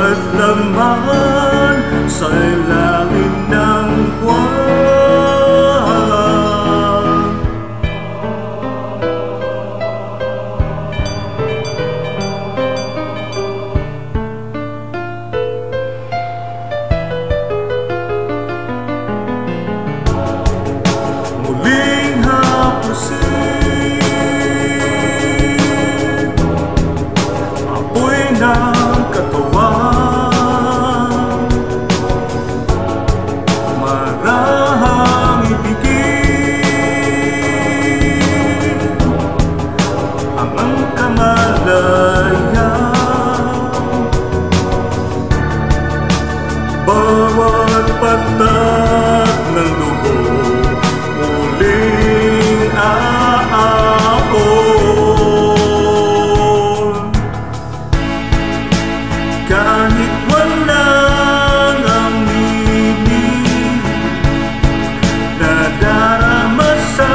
at laman sa ilalim ng buwan. Muling hapusin apoy ng katawan, marahang ibigin ang kamalayan. Bawat patak ng dugo muling aapon. Kahit walang aminin, nadarama sa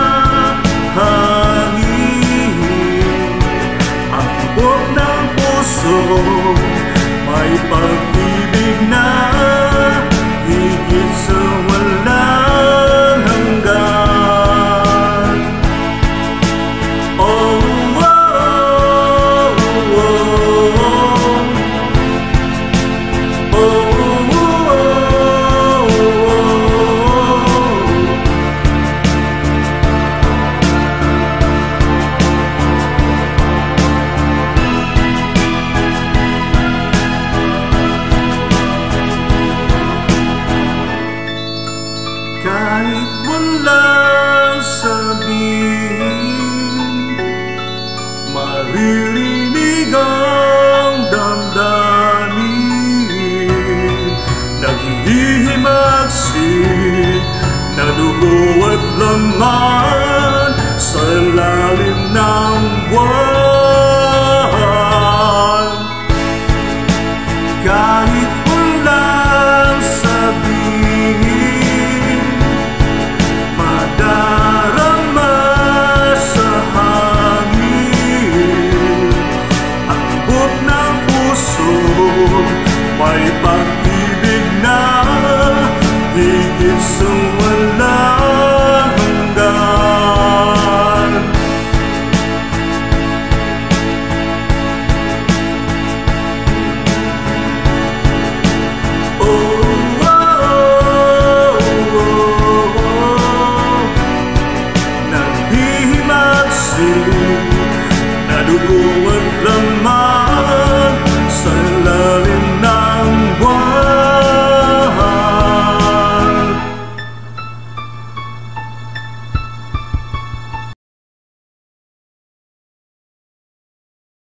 hangin, ang tibok ng puso may pag-ibig na higit sa walang hanggan. Oh, oh, oh, oh, oh, kahit walang sabihin, maririnig ang damdamin. Naghihimagsik na dugo at laman sa ilalim ng buwan. Kahit walang sabihin, madarama sa hangin, ang tibok ng puso may pag-ibig na higit sa walang hanggan. Oh, oh, oh, oh, oh. Naghihimagsik na dugo